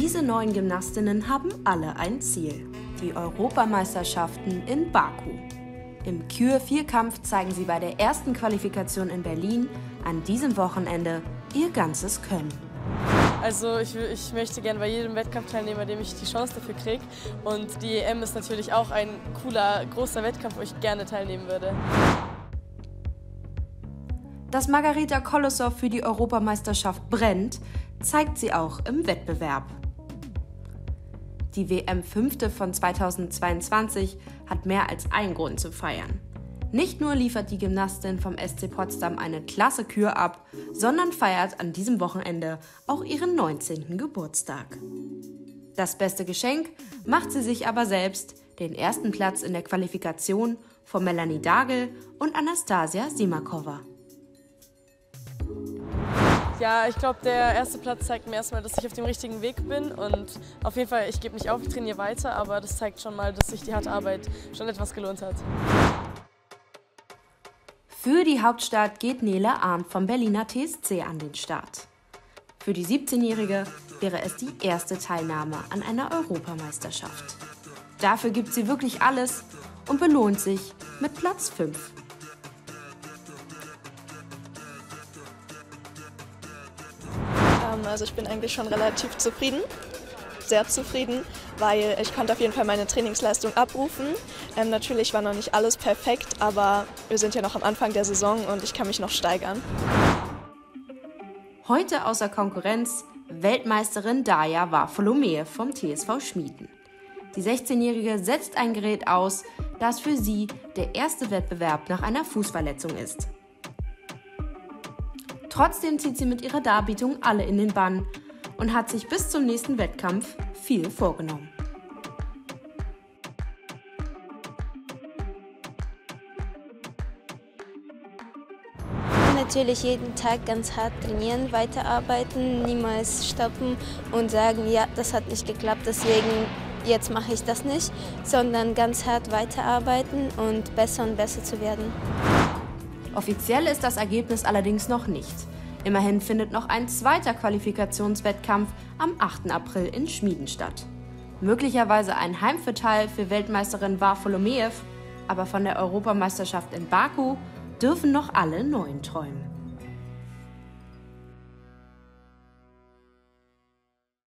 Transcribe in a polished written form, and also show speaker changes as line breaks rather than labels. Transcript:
Diese 9 Gymnastinnen haben alle ein Ziel: die Europameisterschaften in Baku. Im Kür-Vierkampf zeigen sie bei der ersten Qualifikation in Berlin an diesem Wochenende ihr ganzes Können.
Also ich möchte gerne bei jedem Wettkampf teilnehmen, bei dem ich die Chance dafür kriege. Und die EM ist natürlich auch ein cooler, großer Wettkampf, wo ich gerne teilnehmen würde.
Dass Margareta Kolossow für die Europameisterschaft brennt, zeigt sie auch im Wettbewerb. Die WM-5. von 2022 hat mehr als einen Grund zu feiern. Nicht nur liefert die Gymnastin vom SC Potsdam eine klasse Kür ab, sondern feiert an diesem Wochenende auch ihren 19. Geburtstag. Das beste Geschenk macht sie sich aber selbst: den ersten Platz in der Qualifikation vor Melanie Dagel und Anastasia Simakova.
Ja, ich glaube, der erste Platz zeigt mir erstmal, dass ich auf dem richtigen Weg bin und auf jeden Fall, ich gebe nicht auf, ich trainiere weiter, aber das zeigt schon mal, dass sich die harte Arbeit schon etwas gelohnt hat.
Für die Hauptstadt geht Nele Arndt vom Berliner TSC an den Start. Für die 17-Jährige wäre es die erste Teilnahme an einer Europameisterschaft. Dafür gibt sie wirklich alles und belohnt sich mit Platz 5.
Also ich bin eigentlich schon relativ zufrieden, sehr zufrieden, weil ich konnte auf jeden Fall meine Trainingsleistung abrufen. Natürlich war noch nicht alles perfekt, aber wir sind ja noch am Anfang der Saison und ich kann mich noch steigern.
Heute außer Konkurrenz Weltmeisterin Darja Varfolomeev vom TSV Schmieden. Die 16-Jährige setzt ein Gerät aus, das für sie der erste Wettbewerb nach einer Fußverletzung ist. Trotzdem zieht sie mit ihrer Darbietung alle in den Bann und hat sich bis zum nächsten Wettkampf viel vorgenommen.
Natürlich jeden Tag ganz hart trainieren, weiterarbeiten, niemals stoppen und sagen, ja, das hat nicht geklappt, deswegen jetzt mache ich das nicht, sondern ganz hart weiterarbeiten und besser zu werden.
Offiziell ist das Ergebnis allerdings noch nicht. Immerhin findet noch ein zweiter Qualifikationswettkampf am 8. April in Schmieden statt. Möglicherweise ein Heimvorteil für Weltmeisterin Varfolomeev, aber von der Europameisterschaft in Baku dürfen noch alle 9 träumen.